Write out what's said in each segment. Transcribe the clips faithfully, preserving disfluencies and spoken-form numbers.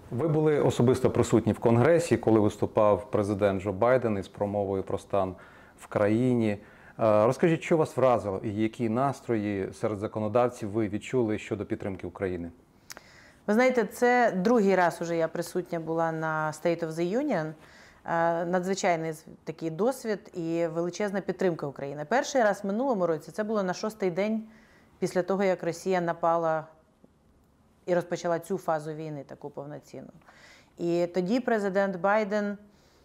Ви були особисто присутні в Конгресі, коли виступав президент Джо Байден із промовою про стан в країні. Розкажіть, що вас вразило і які настрої серед законодавців ви відчули щодо підтримки України? Ви знаєте, це другий раз уже я присутня була на State of the Union. Надзвичайний такий досвід і величезна підтримка України. Перший раз в минулому році це було на шостий день після того, як Росія напала і розпочала цю фазу війни, таку повноцінну. І тоді президент Байден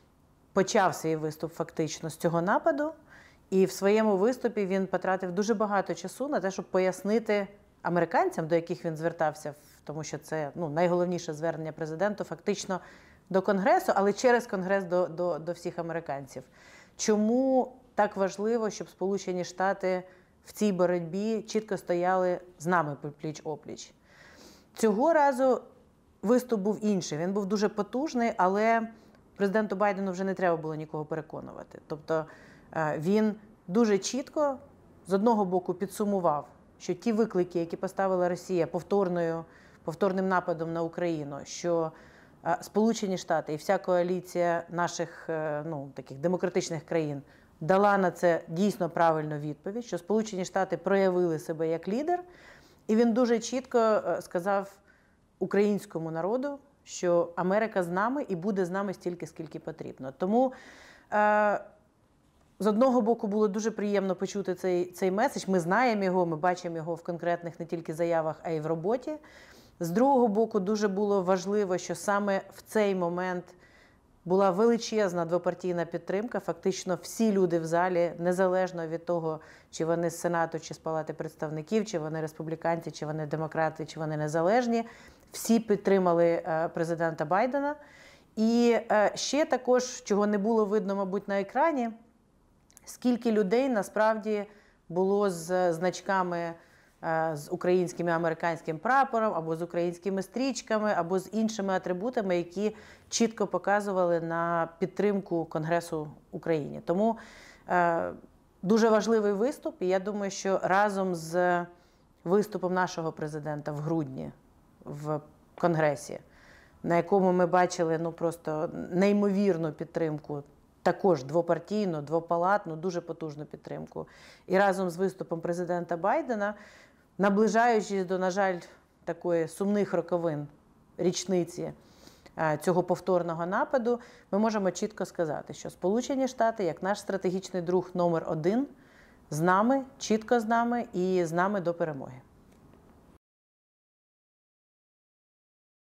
почав свій виступ фактично з цього нападу, і в своєму виступі він потратив дуже багато часу на те, щоб пояснити американцям, до яких він звертався, тому що це ну, найголовніше звернення президенту фактично до Конгресу, але через Конгрес до, до, до всіх американців. Чому так важливо, щоб Сполучені Штати в цій боротьбі чітко стояли з нами пліч-опліч? Цього разу виступ був інший, він був дуже потужний, але президенту Байдену вже не треба було нікого переконувати. Тобто він дуже чітко, з одного боку, підсумував, що ті виклики, які поставила Росія повторною, повторним нападом на Україну, що Сполучені Штати і вся коаліція наших ну, таких демократичних країн дала на це дійсно правильну відповідь, що Сполучені Штати проявили себе як лідер, і він дуже чітко сказав українському народу, що Америка з нами і буде з нами стільки, скільки потрібно. Тому е, з одного боку було дуже приємно почути цей, цей меседж, ми знаємо його, ми бачимо його в конкретних не тільки заявах, а й в роботі. З другого боку, дуже було важливо, що саме в цей момент була величезна двопартійна підтримка. Фактично всі люди в залі, незалежно від того, чи вони з Сенату, чи з Палати представників, чи вони республіканці, чи вони демократи, чи вони незалежні, всі підтримали президента Байдена. І ще також, чого не було видно, мабуть, на екрані, скільки людей насправді було з значками з українським і американським прапором, або з українськими стрічками, або з іншими атрибутами, які чітко показували на підтримку Конгресу Україні. Тому е, дуже важливий виступ, і я думаю, що разом з виступом нашого президента в грудні в Конгресі, на якому ми бачили ну, просто неймовірну підтримку, також двопартійну, двопалатну, дуже потужну підтримку, і разом з виступом президента Байдена, наближаючись до, на жаль, такої сумних роковин річниці цього повторного нападу, ми можемо чітко сказати, що Сполучені Штати, як наш стратегічний друг номер один, з нами, чітко з нами і з нами до перемоги.